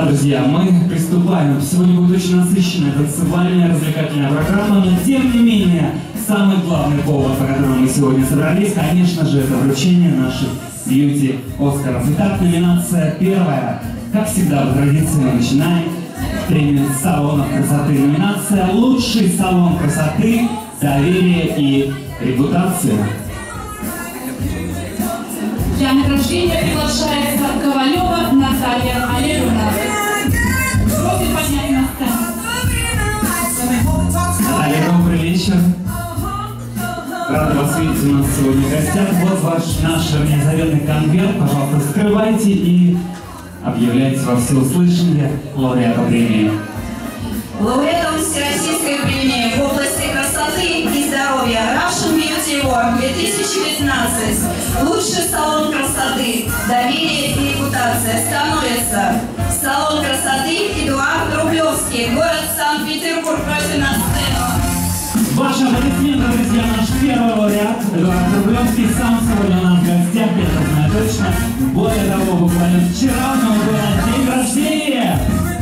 Да, друзья, мы приступаем. Сегодня будет очень насыщенная танцевальная, развлекательная программа, но тем не менее, самый главный повод, по которому мы сегодня собрались, конечно же, это вручение наших бьюти Оскаров. Итак, номинация первая. Как всегда, по традиции мы начинаем премию салонов красоты. Номинация «Лучший салон красоты, доверие и репутация». Для награждения приглашается Ковалева Наталья Олеговна. Просит поднять на сцену. Наталья, добрый вечер. Рада вас видеть у нас сегодня в гостях. Вот наш заветный конверт. Пожалуйста, вскрывайте и объявляйте во всеуслышание лауреата премии. Лауреатом Всероссийской премии в области красоты и здоровья Russian Beauty Award 2015 «Лучший салон красоты, доверие и репутация» становится салон красоты Эдуард Рублевский, город Санкт-Петербург. Просим на сцену. Ваши аплодисменты, друзья, наш первый лауреат Эдуард Рублевский сам сегодня у нас в гостях, я знаю точно. Более того, буквально вчера у него был день рождения.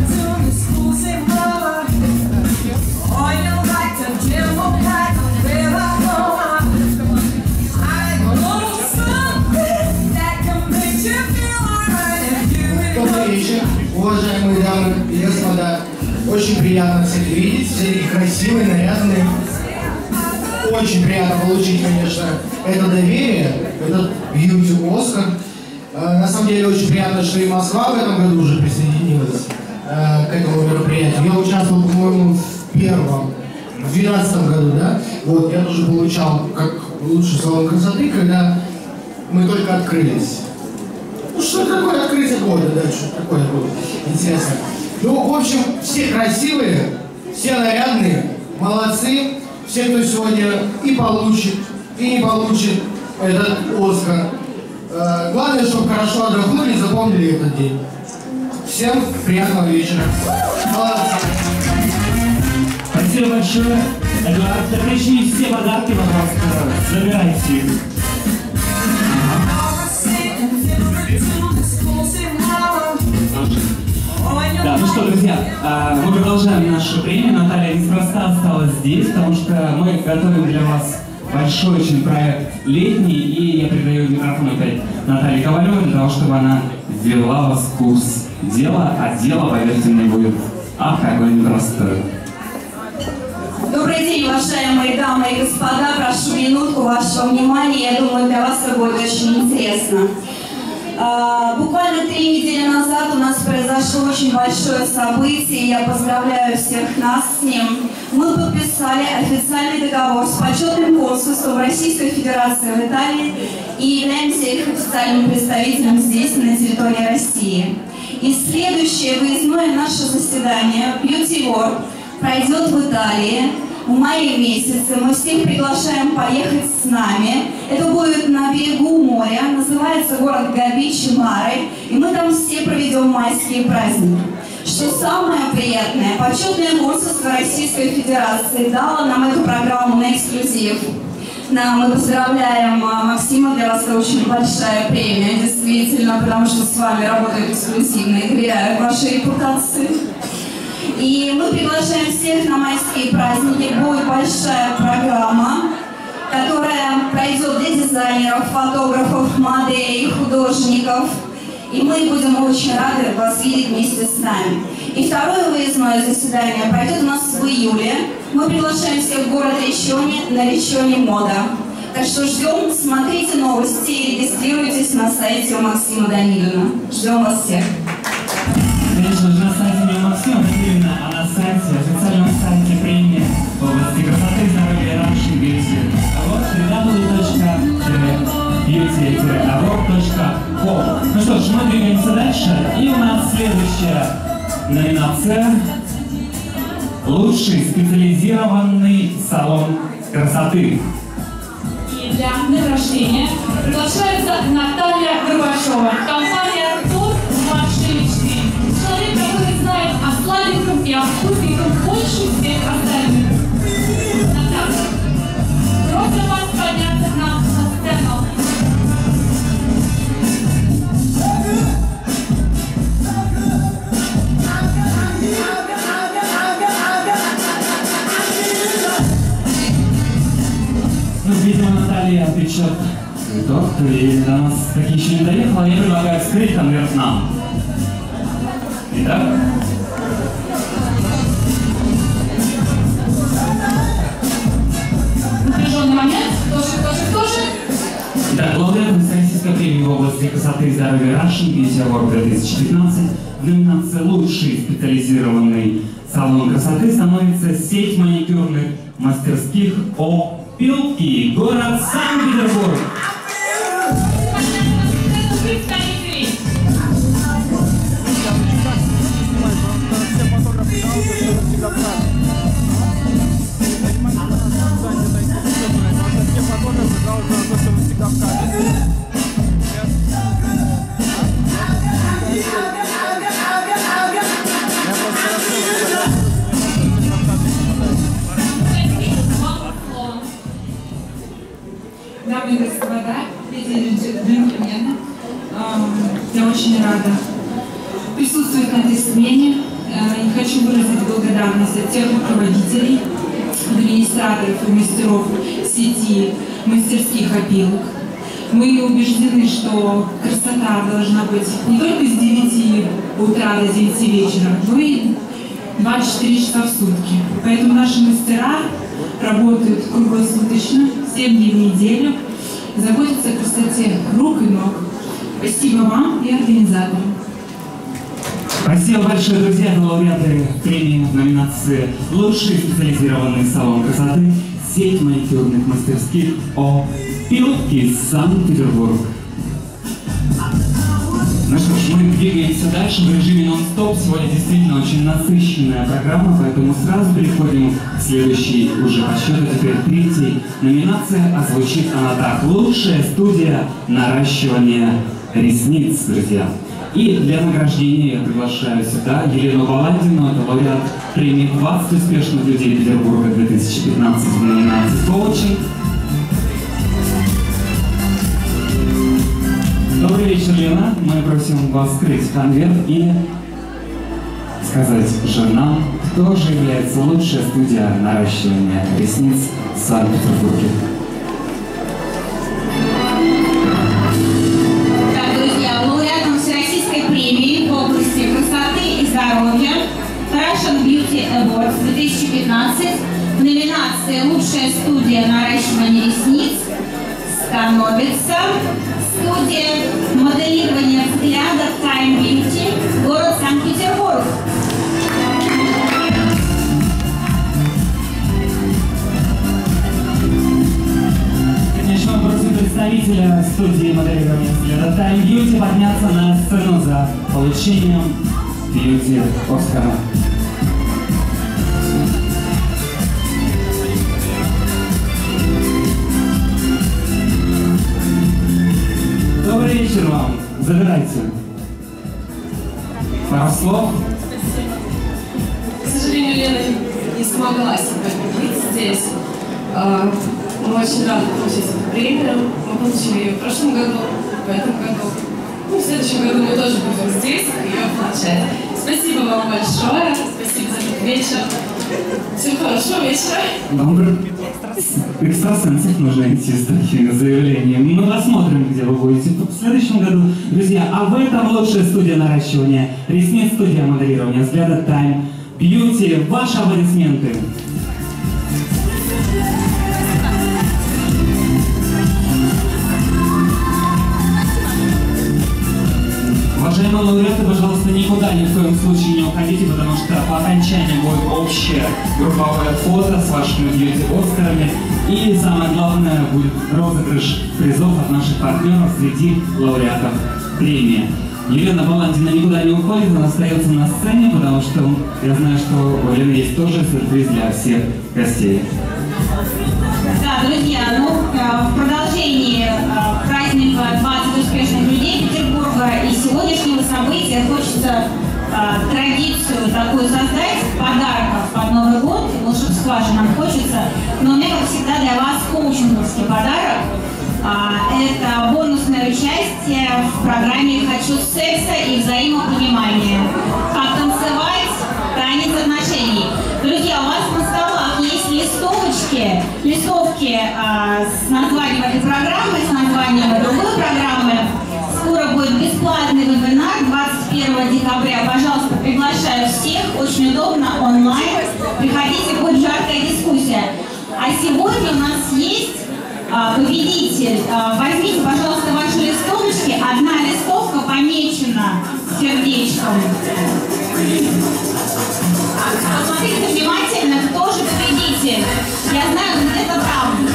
Добрый вечер, уважаемые дамы и господа. Очень приятно всех видеть, все такие красивые, нарядные. Очень приятно получить, конечно, это доверие, этот бьюти Оскар. На самом деле очень приятно, что и Москва в этом году уже присоединилась к этому мероприятию. Я участвовал, по-моему, в 2012 году, да? Вот, я тоже получал как лучший салон красоты, когда мы только открылись. Ну, что такое открытие года, да, что такое было интересно. Ну, в общем, все красивые, все нарядные, молодцы. Все, кто сегодня и получит, и не получит этот Оскар. Главное, чтобы хорошо отдохнули и запомнили этот день. Всем приятного вечера. Молодцы. Спасибо большое. Эдуард, точнее, все подарки, пожалуйста, забирайте их. Да, ну что, друзья, мы продолжаем нашу премию. Наталья неспроста осталась здесь, потому что мы готовим для вас большой очень проект летний, и я передаю микрофон опять Наталье Ковалевой для того, чтобы она ввела вас в курс дела, а дело, поверьте мне, будет какое непростое. Добрый день, уважаемые дамы и господа. Прошу минутку вашего внимания. Я думаю, для вас это будет очень интересно. Буквально 3 недели назад у нас произошло очень большое событие. Я поздравляю всех нас с ним. Мы подписали официальный договор с почетным консульством Российской Федерации в Италии и являемся их официальным представителем здесь, на территории России. И следующее выездное наше заседание Beauty World пройдет в Италии в мае месяце. Мы всех приглашаем поехать с нами. Это будет на берегу моря, называется город Габичи-Маре, и мы там все проведем майские праздники. Что самое приятное, почетное консульство Российской Федерации дало нам эту программу на эксклюзив. Мы поздравляем Максима, для вас это очень большая премия, действительно, потому что с вами работают эксклюзивно и доверяют вашей репутации. И мы приглашаем всех на майские праздники. Будет большая программа, которая пройдет для дизайнеров, фотографов, моделей, художников. И мы будем очень рады вас видеть вместе с нами. И второе выездное заседание пройдет у нас в июле. Мы приглашаем всех в город Риччоне на Риччоне Мода. Так что ждем, смотрите новости и регистрируйтесь на сайте у Максима Данилина. Ждем вас всех. Конечно же, на сайте не Максима Данилина, а на сайте, официальном сайте премии в области красоты и здоровья Russian Beauty www.beauty-award.com. Ну что ж, мы двигаемся дальше, и у нас следующая номинация «Лучший специализированный салон красоты». И для награждения приглашается Наталья Горбачева. Компания «Тур вашей мечты». Человек, который знает о сладеньком и о вкусненьком больше всех остальных. Наталья, просим вас подняться к нам на сцену. цветок. И до нас такие еще не доехало. Я предлагаю вскрыть конверт нам. Итак. Напряженный момент. Тоже. Итак, лауреат Всероссийской премии в области красоты и здоровья Russian Beauty Award 2015 в номинации «Лучший специализированный салон красоты» становится сеть маникюрных мастерских «Опилки», город Санкт-Петербург. Дамы и господа, леди и джентльмены, я очень рада присутствовать на этой смене и хочу выразить благодарность от тех руководителей, администраторов и мастеров сети мастерских опилок. Мы убеждены, что красота должна быть не только с 9 утра до 9 вечера, но и 24 часа в сутки. Поэтому наши мастера работают круглосуточно, 7 дней в неделю, заботятся о красоте рук и ног. Спасибо вам и организаторам. Спасибо большое, друзья, лауреаты премии в номинации «Лучший специализированный салон красоты», сеть маникюрных мастерских «Опилки», Санкт-Петербург. Ну что ж, мы двигаемся дальше в режиме нон-стоп. Сегодня действительно очень насыщенная программа, поэтому сразу переходим к следующей, уже по счету теперь третьей номинации. А звучит она так: «Лучшая студия наращивания ресниц», друзья. И для награждения я приглашаю сюда Елену Баландину, это лауреат премии «20 успешных людей Петербурга 2015» в номинации «Коучинг». Добрый вечер, Лена. Мы просим вас вскрыть конверт и сказать же нам, кто же является лучшая студия наращивания ресниц в Санкт-Петербурге. Так, друзья, лауреатом Всероссийской премии в области красоты и здоровья Russian Beauty Awards 2015 в номинации «Лучшая студия наращивания ресниц» становится студия моделирования взглядов Time Beauty, город Санкт-Петербург. Конечно, мы просим представителя студии моделирования взгляда Time Beauty подняться на сцену за получением Beauty Оскара. Добрый вечер вам. Забирайте. Пару слов. К сожалению, Лена не смогла сегодня быть здесь. Мы очень рады получить эту премию. Мы получили ее в прошлом году, в этом году. Ну, в следующем году мы тоже будем здесь ее получать. Спасибо вам большое. Спасибо за этот вечер. Всем хорошего вечера. Добрый. Экстрасенсов нужно идти с такими заявлениями. Мы посмотрим, где вы будете в следующем году. Друзья, а в этом лучшая студия наращивания ресниц, студия моделирования взгляда Time Beauty. Ваши аплодисменты. Уважаемые лауреаты, пожалуйста, никуда ни в коем случае не уходите, потому что по окончании будет общее групповое фото с вашими бьюти-остерами. И самое главное, будет розыгрыш призов от наших партнеров среди лауреатов премии. Елена Баландина никуда не уходит, она остается на сцене, потому что я знаю, что у Елены есть тоже сюрприз для всех гостей. Да, друзья, ну, в продолжении праздника 20 успешных людей Петербурга и сегодняшнего события хочется традицию такую создать подарков под Новый год, волшебства же нам хочется, но у меня, как всегда, для вас коучинговский подарок. Это бонусное участие в программе «Хочу секса и взаимопонимания». Как танцевать, танец отношений. Друзья, у вас на столах есть листовки с названием этой программы, с названием названием другой программы. Скоро будет бесплатный вебинар 21 декабря. Пожалуйста, приглашаю всех. Очень удобно, онлайн. Приходите, будет жаркая дискуссия. А сегодня у нас есть победитель. Возьмите, пожалуйста, ваши листовочки. Одна листовка помечена сердечком. Посмотрите внимательно, кто же победитель. Я знаю, где-то там.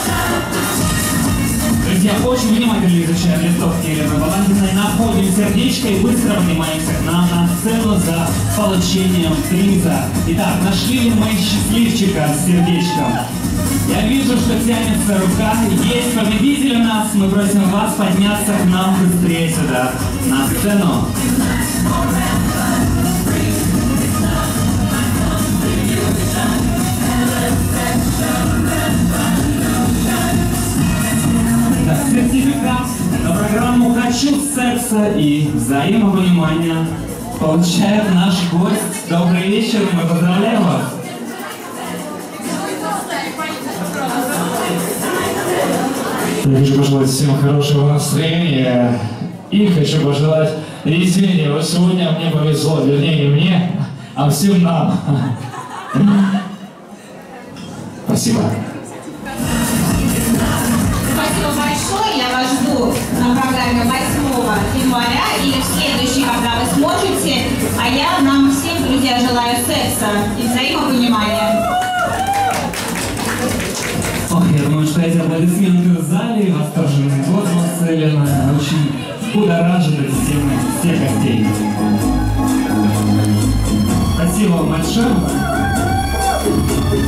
Друзья, очень внимательно изучаем листовки Елены Баландиной, находим сердечко и быстро поднимаемся к нам на сцену за получением приза. Итак, нашли ли мы счастливчика с сердечком? Я вижу, что тянется рука. Есть победитель у нас. Мы просим вас подняться к нам быстрее сюда, на сцену. Сертификат на программу «Хочу секса и взаимопонимания» получает наш гость. Добрый вечер, мы поздравляем вас. Я хочу пожелать всем хорошего настроения и хочу пожелать везения. Вот сегодня мне повезло, вернее не мне, а всем нам. Спасибо. Спасибо большое. Я вас жду на программе 8 января или в следующий, когда вы сможете. А я нам всем, друзья, желаю секса и взаимопонимания. Ох, я думаю, что эти аплодисменты в зале, восторженные возгласы, Елена, очень будоражит всех гостей. Спасибо вам большое.